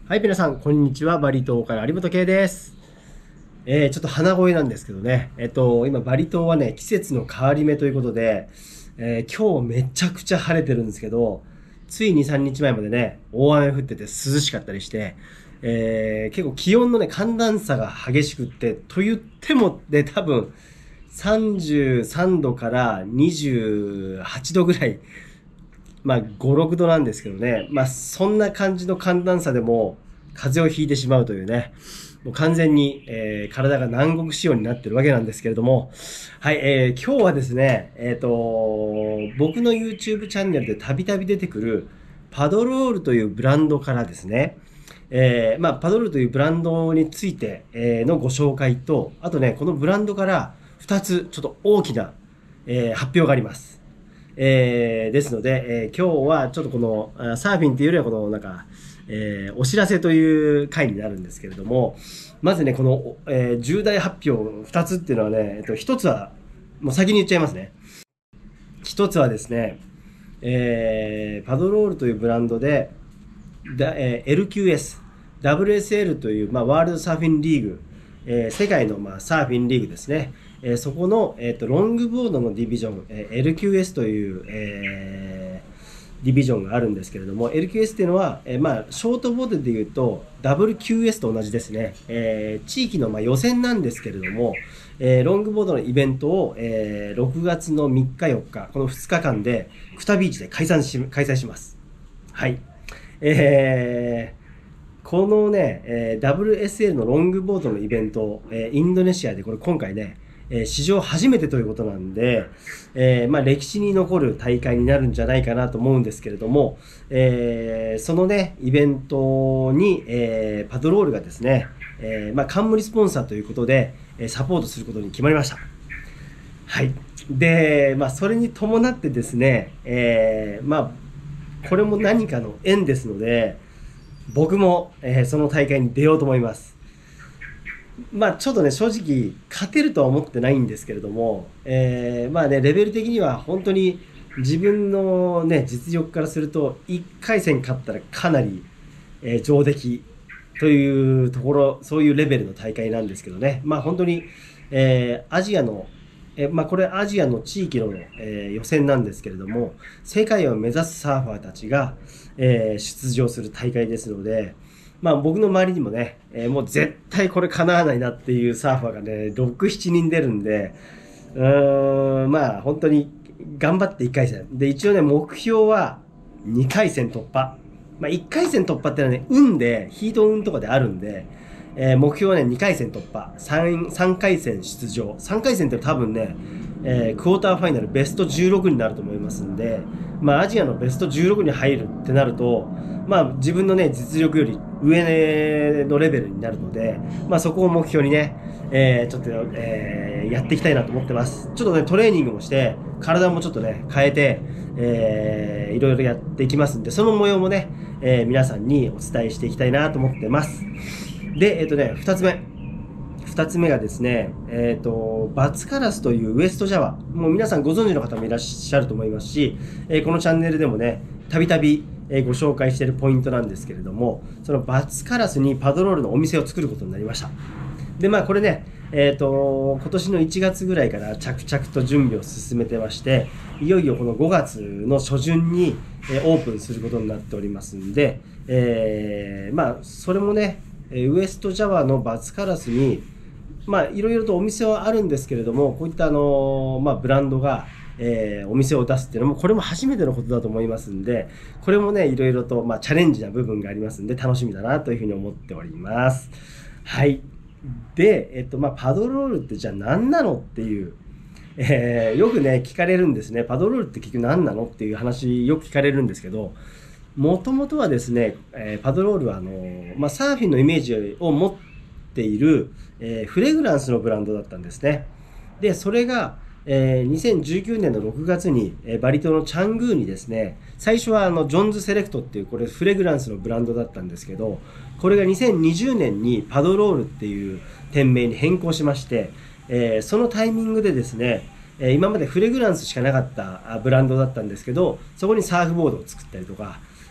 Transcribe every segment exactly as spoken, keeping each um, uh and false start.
はい、皆さん、こんにちは。バリ島から有本圭です。えー、ちょっと鼻声なんですけどね。えっと、今、バリ島はね、季節の変わり目ということで、えー今日めちゃくちゃ晴れてるんですけど、ついに、さんにちまえまでね、大雨降ってて涼しかったりして、えー結構気温のね、寒暖差が激しくって、と言ってもね、多分、さんじゅうさんどからにじゅうはちどぐらい、まあ、ご、ろくどなんですけどね。まあ、そんな感じの寒暖差でも、風邪をひいてしまうというね。もう完全に、えー体が南国仕様になってるわけなんですけれども。はい、えー今日はですね、えっと、僕の YouTube チャンネルでたびたび出てくる、パドロールというブランドからですね、えーまあ、パドロールというブランドについて、えーのご紹介と、あとね、このブランドからふたつ、ちょっと大きな、えー発表があります。えーですので、えー今日はちょっとこのあサーフィンっていうよりはこのなんか、えーお知らせという回になるんですけれども、まずね、この、えー重大発表ふたつっていうのはね、えっと、ひとつは、もう先に言っちゃいますね。ひとつはですね、えーパドロールというブランドで、だえー エルキューエス、ダブリューエスエル という、まあ、ワールドサーフィンリーグ、えー世界の、まあ、サーフィンリーグですね。えーそこの、えーと、ロングボードのディビジョン、えー エルキューエス という、えーディビジョンがあるんですけれども、エルキューエス っていうのは、えーまあ、ショートボードで言うと ダブリューキューエス と同じですね。えー地域の、まあ、予選なんですけれども、えーロングボードのイベントを、えーろくがつのみっかよっか、このふつかかんで、クタビーチで開催し開催します。はい。えーこのね、えー ダブリューエスエル のロングボードのイベント、えーインドネシアでこれ今回ね、えー史上初めてということなんで、えーまあ、歴史に残る大会になるんじゃないかなと思うんですけれども、えーそのね、イベントに、えーパドロールがですね、えーまあ、冠スポンサーということで、えーサポートすることに決まりました。はい。で、まあ、それに伴ってですね、えーまあ、これも何かの縁ですので、僕も、えーその大会に出ようと思います。まあちょっとね、正直勝てるとは思ってないんですけれども、えーまあね、レベル的には本当に自分のね、実力からするといっかい戦勝ったらかなり、えー上出来というところ、そういうレベルの大会なんですけどね。まあ本当に、えーアジアの、えーまあこれアジアの地域の、えー予選なんですけれども、世界を目指すサーファーたちが、えー出場する大会ですので、まあ僕の周りにもね、えーもう絶対これ叶わないなっていうサーファーがね、ろく、しちにん出るんで、うーん、まあ本当に頑張っていっかい戦。で、一応ね、目標はにかい戦突破。まあいっかい戦突破ってのはね、運で、ヒート運とかであるんで、えー目標はね、にかい戦突破。さん、さんかい戦出場。さんかい戦って多分ね、えークォーターファイナルベストじゅうろくになると思いますんで、まあアジアのベストじゅうろくに入るってなると、まあ自分のね、実力より上のレベルになるので、まあそこを目標にね、えーちょっと、えーやっていきたいなと思ってます。ちょっとね、トレーニングもして、体もちょっとね、変えて、えーいろいろやっていきますんで、その模様もね、えー皆さんにお伝えしていきたいなと思ってます。で、えっ、とね、二つ目。二つ目がですね、えっ、と、バツカラスというウエストジャワ。もう皆さんご存知の方もいらっしゃると思いますし、えーこのチャンネルでもね、たびたびえーご紹介しているポイントなんですけれども、そのバツカラスにパドロールのお店を作ることになりました。で、まあこれね、えっ、と、今年のいちがつぐらいから着々と準備を進めてまして、いよいよこのごがつの初旬に、えーオープンすることになっておりますんで、えーまあそれもね、えーウエストジャワのバツカラスに、まあいろいろとお店はあるんですけれども、こういったあの、まあブランドが、えーお店を出すっていうのも、これも初めてのことだと思いますんで、これもね、いろいろと、まあチャレンジな部分がありますんで、楽しみだなというふうに思っております。はい。で、えっと、まあパドロールってじゃあ何なのっていう、えーよくね、聞かれるんですね。パドロールって結局何なのっていう話よく聞かれるんですけど、もともとはですね、えーパドロールはあの、まあ、サーフィンのイメージを持っている、えーフレグランスのブランドだったんですね。で、それが、えーにせんじゅうきゅうねんのろくがつに、えーバリ島のチャングーにですね、最初はあのジョンズセレクトっていうこれフレグランスのブランドだったんですけど、これがにせんにじゅうねんにパドロールっていう店名に変更しまして、えーそのタイミングでですね、えー今までフレグランスしかなかったあブランドだったんですけど、そこにサーフボードを作ったりとか、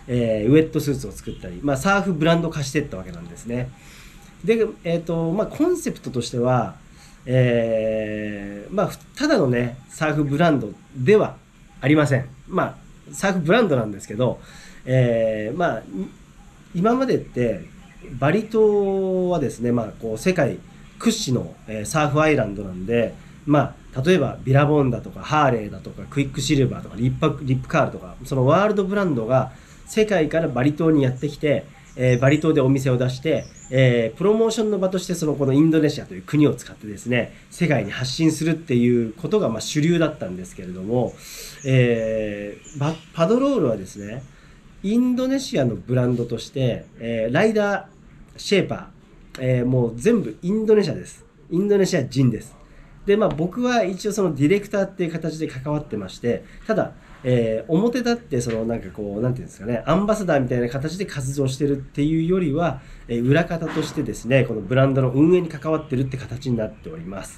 えー、ウェットスーツを作ったり、まあ、サーフブランド化していったわけなんですね。で、えーとまあ、コンセプトとしては、えーまあ、ただのねサーフブランドではありません。まあサーフブランドなんですけど、えーまあ、今までってバリ島はですね、まあ、こう世界屈指の、えー、サーフアイランドなんで、まあ、例えばビラボンだとかハーレーだとかクイックシルバーとかリッパリップカールとかそのワールドブランドが世界からバリ島にやってきて、えー、バリ島でお店を出して、えー、プロモーションの場としてそのこのインドネシアという国を使ってですね世界に発信するっていうことがまあ主流だったんですけれども、えー、パドロールはですねインドネシアのブランドとして、えー、ライダーシェーパー、えー、もう全部インドネシアです。インドネシア人です。でまあ僕は一応そのディレクターっていう形で関わってまして、ただえー、表立ってそのなんかこうなんていうんですかねアンバサダーみたいな形で活動してるっていうよりは、えー、裏方としてですねこのブランドの運営に関わってるって形になっております。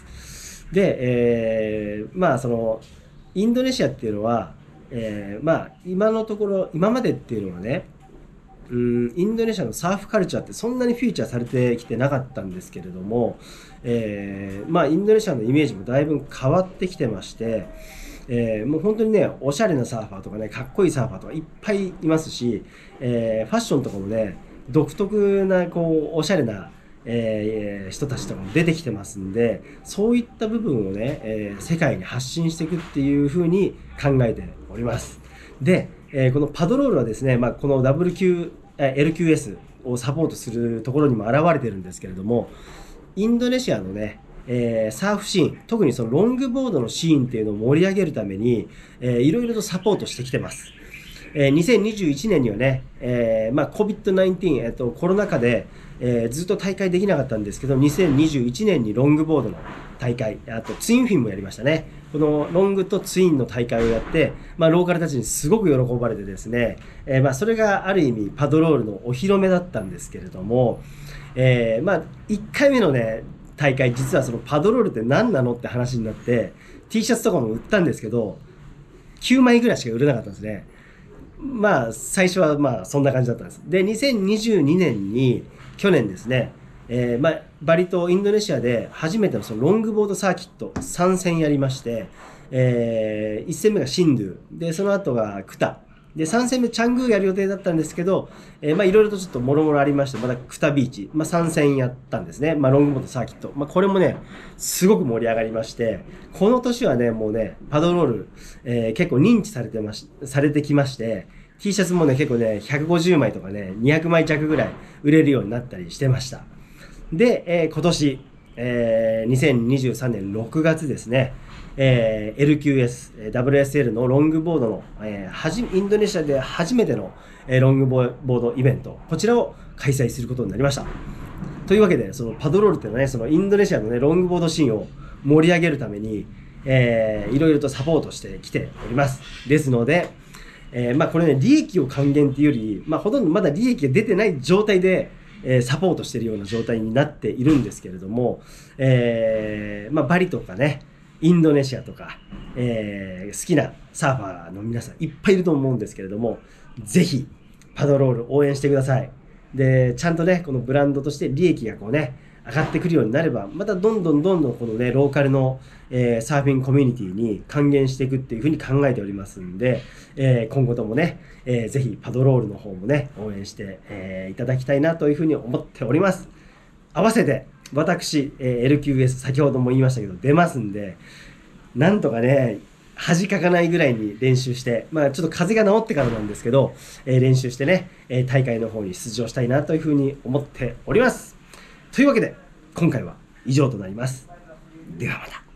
で、えー、まあそのインドネシアっていうのは、えー、まあ今のところ今までっていうのはねうんインドネシアのサーフカルチャーってそんなにフィーチャーされてきてなかったんですけれども、えー、まあインドネシアのイメージもだいぶ変わってきてまして、えー、もう本当にねおしゃれなサーファーとかねかっこいいサーファーとかいっぱいいますし、えー、ファッションとかもね独特なこうおしゃれな、えー、人たちとかも出てきてますんで、そういった部分をね、えー、世界に発信していくっていうふうに考えております。で、えー、このパドロールはですね、まあ、この ダブリューキュー、エルキューエス をサポートするところにも現れてるんですけれども、インドネシアのねえー、サーフシーン、特にそのロングボードのシーンっていうのを盛り上げるために、えー、いろいろとサポートしてきてます。えー、にせんにじゅういちねんにはね、えーまあ、コビッドナインティーン、えーと、コロナ禍で、えー、ずっと大会できなかったんですけど、にせんにじゅういちねんにロングボードの大会、あとツインフィンもやりましたね。このロングとツインの大会をやって、まあ、ローカルたちにすごく喜ばれてですね、えーまあ、それがある意味パドロールのお披露目だったんですけれども、えーまあ、いっかいめのね、大会実はそのパドロールって何なのって話になって T シャツとかも売ったんですけどきゅうまいぐらいしか売れなかったんですね。まあ最初はまあそんな感じだったんです。でにせんにじゅうにねんに去年ですね、えー、まあバリ島インドネシアで初めてのそのロングボードサーキットさん戦やりまして、えー、いち戦目がシンドゥでその後がクタでさん戦目チャングーやる予定だったんですけど、えー、まあいろいろとちょっともろもろありましてまたクタビーチ、まあ、さん戦やったんですね。まあロングボードサーキット、まあ、これもねすごく盛り上がりまして、この年はねもうねパドロール、えー、結構認知されてましされてきまして T シャツもね結構ねひゃくごじゅうまいとかねにひゃくまい弱ぐらい売れるようになったりしてました。で、えー、今年、えー、にせんにじゅうさんねんろくがつですね、えー、エルキューエス、ダブリューエスエル のロングボードの、えー、はじインドネシアで初めての、えー、ロングボードイベント、こちらを開催することになりました。というわけで、そのパドロールっていうのはね、そのインドネシアのね、ロングボードシーンを盛り上げるために、えー、いろいろとサポートしてきております。ですので、えー、まあこれね、利益を還元っていうより、まあほとんどまだ利益が出てない状態で、えー、サポートしているような状態になっているんですけれども、えー、まあバリとかね、インドネシアとか、えー、好きなサーファーの皆さんいっぱいいると思うんですけれども、ぜひパドロール応援してください。で、ちゃんとね、このブランドとして利益がこうね、上がってくるようになれば、またどんどんどんどんこのね、ローカルの、えー、サーフィンコミュニティに還元していくっていうふうに考えておりますんで、えー、今後ともね、えー、ぜひパドロールの方もね、応援して、えー、いただきたいなというふうに思っております。合わせて、私、えー、エルキューエス 先ほども言いましたけど、出ますんで、なんとかね、恥かかないぐらいに練習して、まあちょっと風邪が治ってからなんですけど、えー、練習してね、えー、大会の方に出場したいなというふうに思っております。というわけで、今回は以上となります。ではまた。